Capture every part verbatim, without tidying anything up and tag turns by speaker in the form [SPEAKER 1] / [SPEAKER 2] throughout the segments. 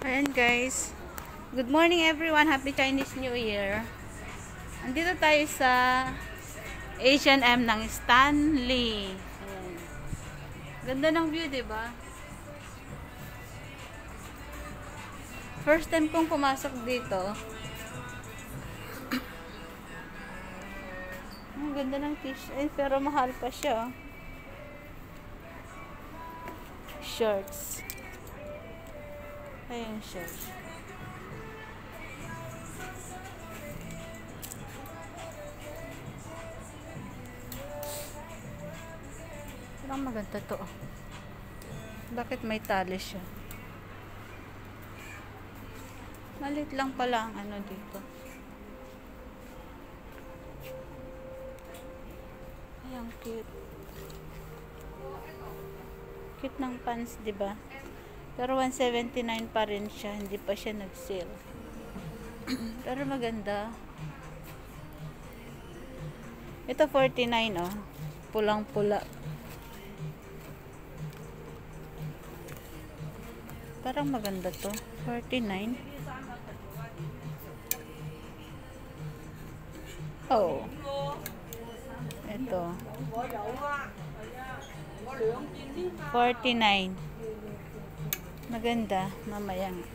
[SPEAKER 1] Ayan guys. Good morning everyone. Happy Chinese New Year. Andito tayo sa H and M ng Stanley. Ayan. Ganda ng view, diba? First time kong pumasok dito. Ang ganda ng t-shirt. Eh, pero mahal pa siya. Shirts. Ayan siya. Parang maganda to. Bakit may tali siya? Malit lang pala ang ano dito. Ayan, cute. Cute ng pants, diba? Pero one seventy-nine pa rin siya. Hindi pa siya nag-sale. Pero maganda. Ito forty-nine, oh. Pulang-pula. Parang maganda to. forty-nine. Oh. Ito. forty-nine. Maganda. Mamaya nga.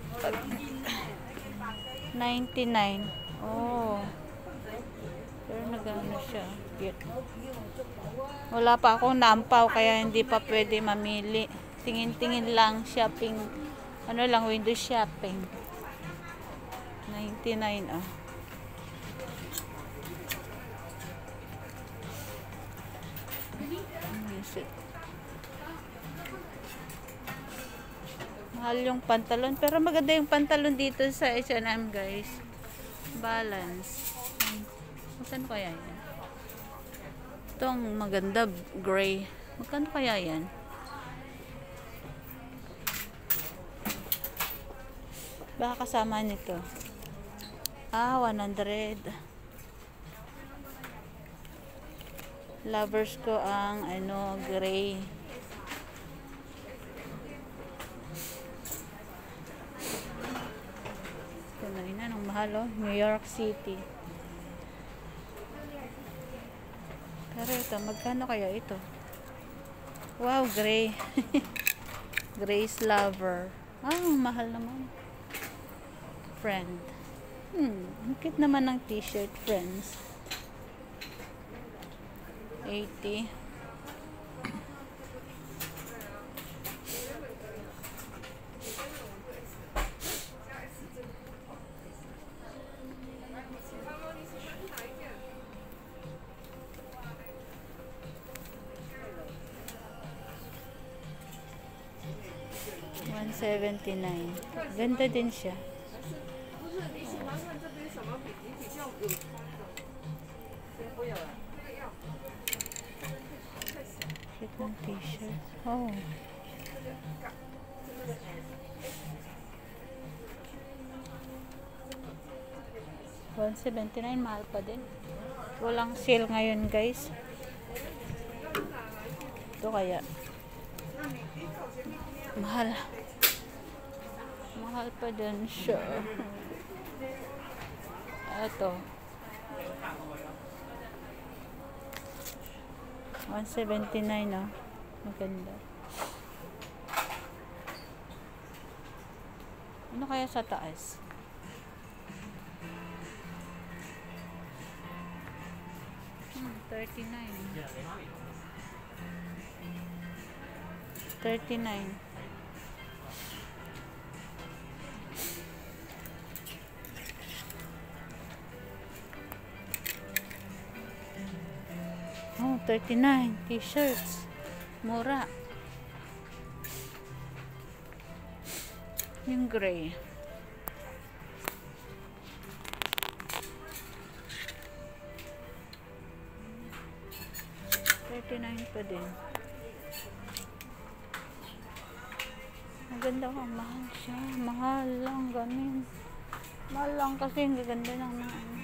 [SPEAKER 1] ninety-nine. Oh. Pero nagano siya. Cute. Wala pa akong naampaw kaya hindi pa pwede mamili. Tingin-tingin lang. Shopping. Ano lang, window shopping. ninety-nine, oh. Mahal yung pantalon. Pero maganda yung pantalon dito sa H and M, guys. Balance. Magkano kaya yan? Ito ang maganda, gray. Magkano kaya yan? Baka kasama nito. Ah, one hundred. Lovers ko ang ano, gray. Ito na rin, anong mahal, oh. New York City. Pero ito, magkano kaya ito? Wow, gray. Gray's Lover. Ah, mahal naman. Friend. Hmm, ang cute naman ng t-shirt, friends. eighty. one seventy-nine. Ganda din siya. Cute ng t-shirt. Oh. one seventy-nine, mahal pa din. Walang sale ngayon, guys. Ito kaya. Mahal. Mahal pa din siya. Ito. one seventy-nine, oh. Maganda. Ano kaya sa taas? Hmm, thirty-nine. thirty-nine. Oh, thirty-nine. T-shirts. Mura. Yung gray. thirty-nine pa din. Maganda kang mahal siya. Mahal lang. Ganun. Mahal lang kasi ang gaganda ng mga